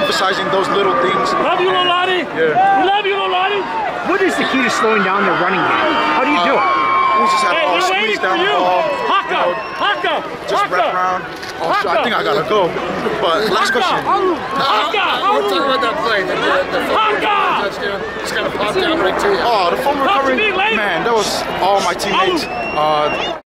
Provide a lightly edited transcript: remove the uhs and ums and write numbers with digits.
emphasizing those little things. Love you, Lolani. Yeah. We love you, Lolani. What is the key to slowing down their running game? How do you do it? We just have to we're squeeze waiting down for the you. ball. Haka, Haka, Just wrap around. Oh, shit, I think I gotta go. But last question. Haka. We're talking about that play. The touchdown. Just kind of popped out right to you. Oh, the fumble recovery. Man, that was all my teammates.